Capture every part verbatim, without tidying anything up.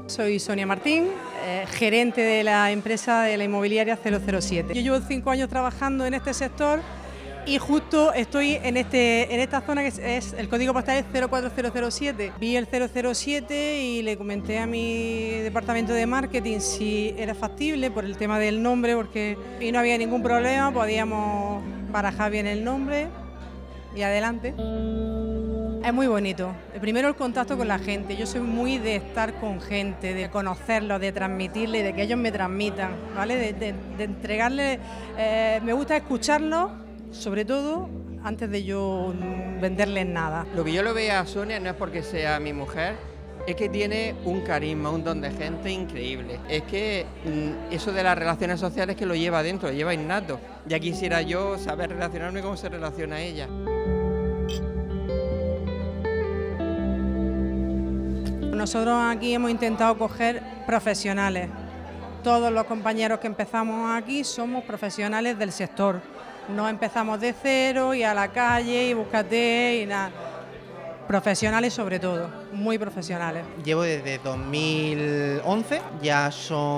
Soy Sonia Martín, eh, gerente de la empresa de la inmobiliaria cero cero siete. Yo llevo cinco años trabajando en este sector y justo estoy en, este, en esta zona que es, es el código postal es cero cuatro cero cero siete. Vi el cero cero siete y le comenté a mi departamento de marketing si era factible por el tema del nombre, porque y no había ningún problema, podíamos barajar bien el nombre y adelante. Es muy bonito. Primero el contacto con la gente. Yo soy muy de estar con gente, de conocerlos, de transmitirle, de que ellos me transmitan, ¿vale? De, de, de entregarle. Eh, me gusta escucharlos, sobre todo antes de yo venderles nada. Lo que yo lo veo a Sonia no es porque sea mi mujer, es que tiene un carisma, un don de gente increíble. Es que mmm, eso de las relaciones sociales que lo lleva dentro, lo lleva innato. Ya quisiera yo saber relacionarme cómo se relaciona ella. Nosotros aquí hemos intentado coger profesionales. Todos los compañeros que empezamos aquí somos profesionales del sector. No empezamos de cero y a la calle y búscate y nada. Profesionales sobre todo, muy profesionales. Llevo desde dos mil once, ya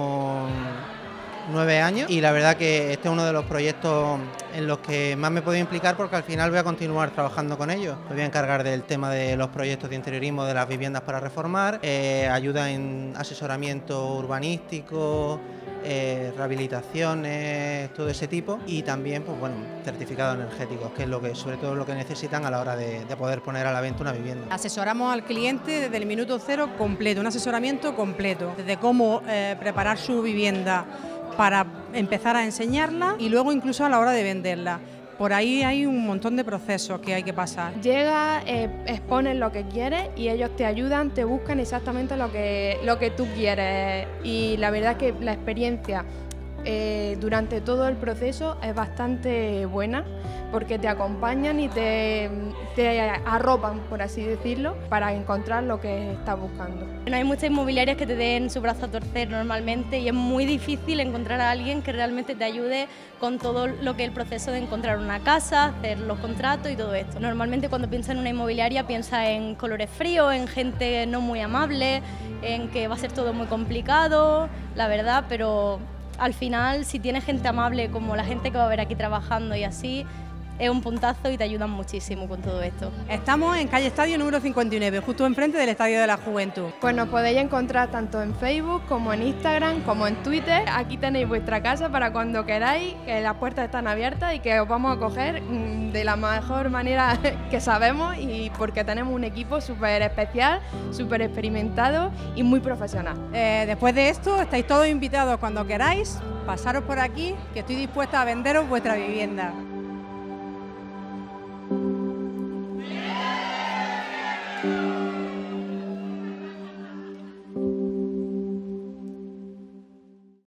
son nueve años y la verdad que este es uno de los proyectos en los que más me he podido implicar porque al final voy a continuar trabajando con ellos. Me voy a encargar del tema de los proyectos de interiorismo de las viviendas para reformar, eh, ayuda en asesoramiento urbanístico, eh, rehabilitaciones, todo ese tipo y también pues bueno, certificados energéticos, que es lo que sobre todo lo que necesitan a la hora de, de poder poner a la venta una vivienda. Asesoramos al cliente desde el minuto cero completo, un asesoramiento completo, desde cómo eh, preparar su vivienda para empezar a enseñarla y luego incluso a la hora de venderla. Por ahí hay un montón de procesos que hay que pasar. Llega, eh, expones lo que quieres y ellos te ayudan, te buscan exactamente lo que, lo que tú quieres. Y la verdad que la experiencia eh, durante todo el proceso es bastante buena porque te acompañan y te, te arropan, por así decirlo, para encontrar lo que estás buscando. No hay muchas inmobiliarias que te den su brazo a torcer normalmente y es muy difícil encontrar a alguien que realmente te ayude con todo lo que es el proceso de encontrar una casa, hacer los contratos y todo esto. Normalmente cuando piensas en una inmobiliaria piensas en colores fríos, en gente no muy amable, en que va a ser todo muy complicado, la verdad, pero al final si tienes gente amable como la gente que va a ver aquí trabajando y así, es un puntazo y te ayudan muchísimo con todo esto. Estamos en calle Estadio número cincuenta y nueve, justo enfrente del Estadio de la Juventud. Pues nos podéis encontrar tanto en Facebook como en Instagram como en Twitter. Aquí tenéis vuestra casa para cuando queráis, que las puertas están abiertas y que os vamos a coger de la mejor manera que sabemos y porque tenemos un equipo súper especial, súper experimentado y muy profesional. Eh, después de esto estáis todos invitados cuando queráis, pasaros por aquí, que estoy dispuesta a venderos vuestra vivienda. Thank you.